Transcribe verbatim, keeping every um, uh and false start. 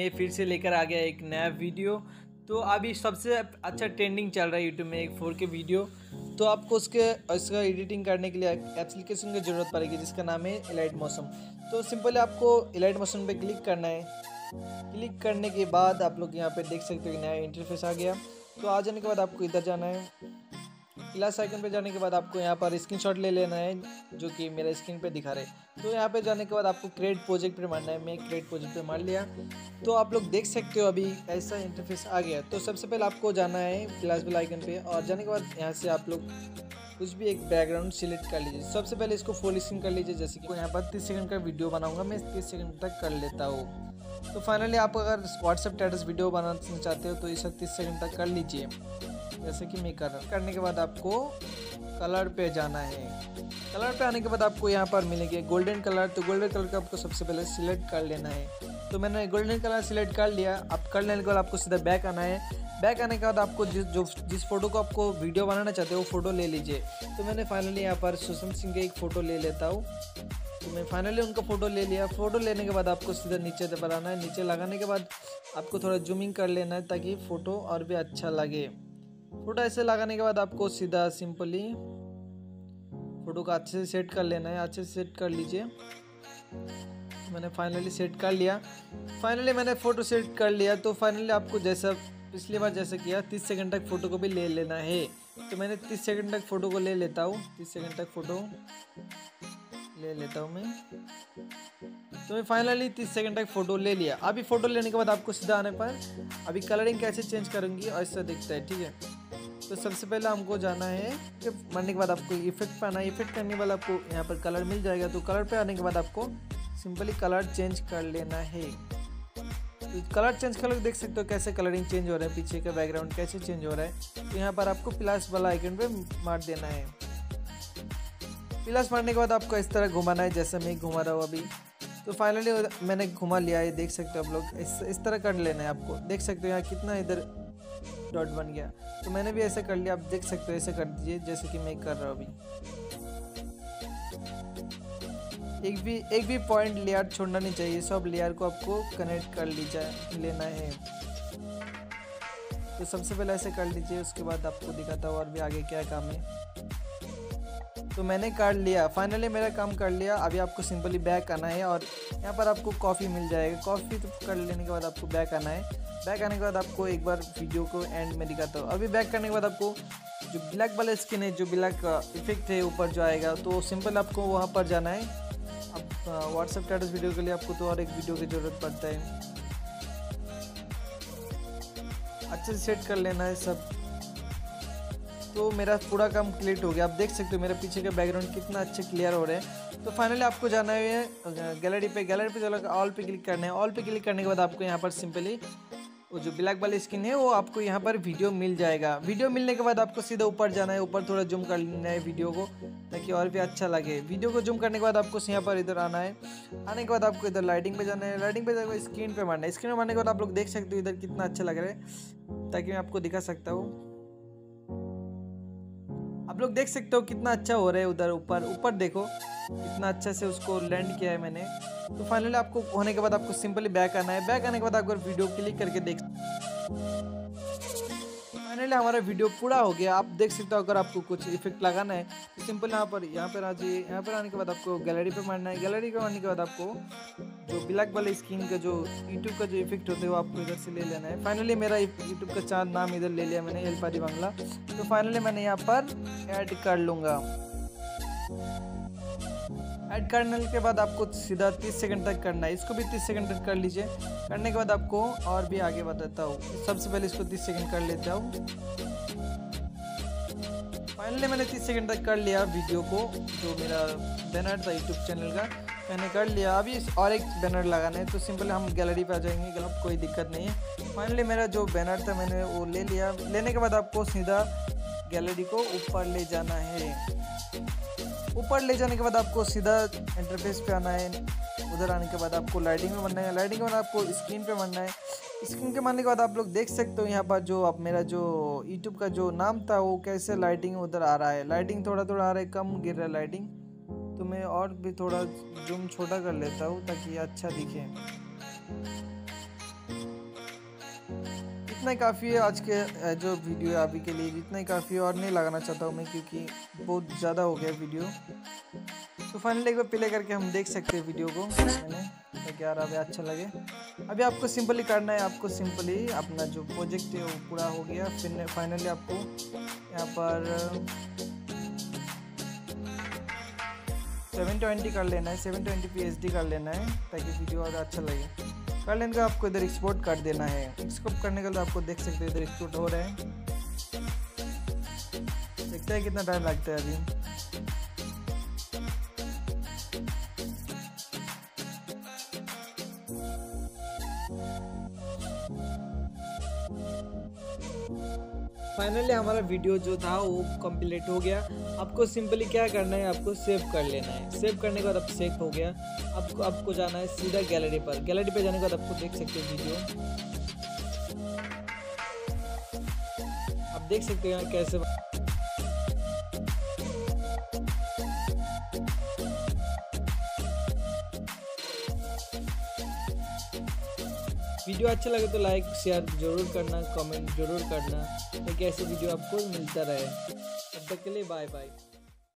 मैं फिर से लेकर आ गया एक नया वीडियो। तो अभी सबसे अच्छा ट्रेंडिंग चल रहा है यूट्यूब में एक फोर के वीडियो। तो आपको उसके इसका एडिटिंग करने के लिए एप्लीकेशन की ज़रूरत पड़ेगी जिसका नाम है इलाइट मोशन। तो सिंपली आपको इलाइट मोशन पे क्लिक करना है। क्लिक करने के बाद आप लोग यहाँ पे देख सकते हो नया इंटरफेस आ गया। तो आ जाने के बाद आपको इधर जाना है, प्लस आइकन पे जाने के बाद आपको यहाँ पर स्क्रीनशॉट ले लेना है जो कि मेरा स्क्रीन पे दिखा रहे। तो यहाँ पे जाने के बाद आपको क्रिएट प्रोजेक्ट पे मारना है। मैं क्रिएट प्रोजेक्ट पे मार लिया। तो आप लोग देख सकते हो अभी ऐसा इंटरफेस आ गया। तो सबसे पहले आपको जाना है प्लस बेल आइकन पे और जाने के बाद यहाँ से आप लोग कुछ भी एक बैकग्राउंड सिलेक्ट कर लीजिए। सबसे पहले इसको फुल स्क्रीन कर लीजिए। जैसे कि यहाँ पर तीस सेकंड का वीडियो बनाऊंगा, मैं तीस सेकंड तक कर लेता हूँ। तो फाइनली आप अगर व्हाट्सएप स्टेटस वीडियो बनाना चाहते हो तो इसे तीस सेकंड तक कर लीजिए जैसे कि मैं कर रहा हूँ। करने के बाद आपको कलर पे जाना है। कलर पे आने के बाद आपको यहाँ पर मिलेंगे गोल्डन कलर। तो गोल्डन कलर का आपको सबसे पहले सिलेक्ट कर लेना है। तो मैंने गोल्डन कलर सिलेक्ट कर लिया। अब कर लेने के बाद आपको सीधा बैक आना है। बैक आने के बाद आपको जिस जो जिस फोटो को आपको वीडियो बनाना चाहते हो वो फोटो ले लीजिए। तो मैंने फाइनली यहाँ पर सुशांत सिंह के एक फ़ोटो ले लेता हूँ। तो मैं फाइनली उनका फ़ोटो ले लिया। फ़ोटो लेने के बाद आपको सीधा नीचे बनाना है। नीचे लगाने के बाद आपको थोड़ा जूमिंग कर लेना है ताकि फ़ोटो और भी अच्छा लगे। फ़ोटो ऐसे लगाने के बाद आपको सीधा सिंपली फ़ोटो को अच्छे से सेट कर लेना है। अच्छे से सेट कर लीजिए। मैंने फाइनली सेट कर लिया। फाइनली मैंने फ़ोटो सेट कर लिया। तो फाइनली आपको जैसा पिछली बार जैसे किया तीस सेकंड तक फ़ोटो को भी ले लेना है। तो मैंने तीस सेकंड तक फ़ोटो को ले लेता हूँ। तीस सेकंड तक फ़ोटो ले लेता हूँ मैं। तो मैं फाइनली तीस सेकंड तक फ़ोटो ले लिया। अभी फ़ोटो लेने के बाद आपको सीधा आने पर अभी कलरिंग कैसे चेंज करूँगी और ऐसा दिखता है, ठीक है। तो सबसे पहले हमको जाना है कि मरने के बाद आपको इफेक्ट पे आना है। इफेक्ट करने वाला आपको यहाँ पर कलर मिल जाएगा। तो कलर पे आने के बाद आपको सिंपली कलर चेंज कर लेना है। तो कलर चेंज कर देख सकते हो कैसे कलरिंग चेंज हो रहा है, पीछे का बैकग्राउंड कैसे चेंज हो रहा है। तो यहाँ पर आपको प्लस वाला आइकन पे मार देना है। प्लस मारने के बाद आपको इस तरह घुमाना है जैसे मैं घुमा रहा हूँ अभी। तो फाइनली मैंने घुमा लिया है, देख सकते हो आप लोग। इस इस तरह कर लेना है आपको। देख सकते हो यहाँ कितना इधर डॉट बन गया। तो मैंने भी ऐसे कर लिया। आप देख सकते हो ऐसे कर दीजिए जैसे कि मैं कर रहा हूँ अभी। एक भी एक भी पॉइंट लेयर छोड़ना नहीं चाहिए। सब लेयर को आपको कनेक्ट कर लीजिए लेना है। तो सबसे पहले ऐसे कर लीजिए। उसके बाद आपको दिखाता हूँ और भी आगे क्या काम है। तो मैंने कर लिया। फाइनली मेरा काम कर लिया। अभी आपको सिंपली बैक आना है और यहाँ पर आपको कॉफ़ी मिल जाएगा। कॉफ़ी तो कर लेने के बाद आपको बैक आना है। बैक आने के बाद आपको एक बार वीडियो को एंड में दिखाता हूँ। अभी बैक करने के बाद आपको जो ब्लैक वाला स्किन है, जो ब्लैक इफेक्ट है ऊपर जो आएगा, तो सिंपल आपको वहाँ पर जाना है। अब व्हाट्सएप स्टेटस वीडियो के लिए आपको तो और एक वीडियो की ज़रूरत पड़ता है। अच्छे से सेट कर लेना है सब। तो मेरा पूरा काम क्लियर हो गया। आप देख सकते हो मेरे पीछे का बैकग्राउंड कितना अच्छे क्लियर हो रहा है। तो फाइनली आपको जाना है गैलरी पे। गैलरी पे चला ऑल पे क्लिक करना है। ऑल पे क्लिक करने के बाद आपको यहाँ पर सिंपली वो जो ब्लैक वाली स्किन है वो आपको यहाँ पर वीडियो मिल जाएगा। वीडियो मिलने के बाद आपको सीधा ऊपर जाना है। ऊपर थोड़ा जूम कर लेना है वीडियो को ताकि और भी अच्छा लगे। वीडियो को जूम करने के बाद आपको यहाँ पर इधर आना है। आने के बाद आपको इधर लाइटिंग पे जाना है। लाइटिंग पे जाकर स्क्रीन पे मारना है। स्क्रीन पे मारने के बाद आप लोग देख सकते हो इधर कितना अच्छा लग रहा है ताकि मैं आपको दिखा सकता हूँ। आप लोग देख सकते हो कितना अच्छा हो रहा है। उधर ऊपर ऊपर देखो कितना अच्छा से उसको लैंड किया है मैंने। तो फाइनली आपको होने के बाद आपको सिंपली बैक आना है। बैक आने के बाद आपको वीडियो क्लिक करके देख फाइनली हमारा वीडियो पूरा हो गया। आप देख सकते हो। अगर आपको कुछ इफेक्ट लगाना है तो सिंपल यहाँ पर यहाँ पर आ जाइए। यहाँ पर आने के बाद आपको गैलरी पे मारना है। गैलरी पे आने के बाद आपको जो ब्लैक वाले स्क्रीन का जो यूट्यूब का जो इफेक्ट होता है वो आपको इधर से ले लेना है। फाइनली मेरा यूट्यूब का चार नाम इधर ले लिया मैंने, एलपारी बांग्ला। तो फाइनली मैंने यहाँ पर ऐड कर लूँगा। ऐड करने के बाद आपको सीधा तीस सेकंड तक करना है। इसको भी तीस सेकंड तक कर लीजिए। करने के बाद आपको और भी आगे बताता हूँ। सबसे पहले इसको तीस सेकंड कर लेता हूँ। फाइनली मैंने तीस सेकंड तक कर लिया वीडियो को। जो मेरा बैनर था यूट्यूब चैनल का मैंने कर लिया। अभी और एक बैनर लगाना है। तो सिंपल हम गैलरी पे आ जाएंगे। गलत कोई दिक्कत नहीं है। फाइनली मेरा जो बैनर था मैंने वो ले लिया। लेने के बाद आपको सीधा गैलरी को ऊपर ले जाना है। ऊपर ले जाने के बाद आपको सीधा इंटरफेस पे आना है। उधर आने के बाद आपको लाइटिंग में बनना है। लाइटिंग में आपको स्क्रीन पे बनना है। स्क्रीन के बनने के बाद आप लोग देख सकते हो यहाँ पर जो अब मेरा जो यूट्यूब का जो नाम था वो कैसे लाइटिंग उधर आ रहा है। लाइटिंग थोड़ा थोड़ा आ रहा है, कम गिर रहा है लाइटिंग। तो मैं और भी थोड़ा जूम छोटा कर लेता हूँ ताकि अच्छा दिखे। इतना ही काफ़ी है आज के जो वीडियो है अभी के लिए, जितना ही काफ़ी है और नहीं लगाना चाहता हूँ मैं क्योंकि बहुत ज़्यादा हो गया वीडियो। तो फाइनली एक बार प्ले करके हम देख सकते हैं वीडियो को मैंने, तो क्या रहा अच्छा लगे। अभी आपको सिंपली करना है, आपको सिंपली अपना जो प्रोजेक्ट है वो पूरा हो गया। फिर फाइनली आपको यहाँ पर सेवन ट्वेंटी कर लेना है, seven twenty P H D कर लेना है ताकि वीडियो और अच्छा लगे। कर लेने का आपको इधर एक्सपोर्ट कर देना है। एक्सपोर्ट करने के लिए आपको देख सकते हैं इधर एक्सपोर्ट हो रहा है, देखते हैं कितना टाइम लगता है अभी। फाइनली हमारा वीडियो जो था वो कंप्लीट हो गया। आपको सिंपली क्या करना है, आपको सेव कर लेना है। सेव करने के बाद अब सेव हो गया। आपको आपको जाना है सीधा गैलरी पर। गैलरी पर जाने के बाद आपको देख सकते हैं वीडियो, आप देख सकते हैं कैसे वीडियो अच्छा लगे तो लाइक शेयर जरूर करना, कमेंट जरूर करना ताकि ऐसे वीडियो आपको मिलता रहे। तब तक के लिए बाय बाय।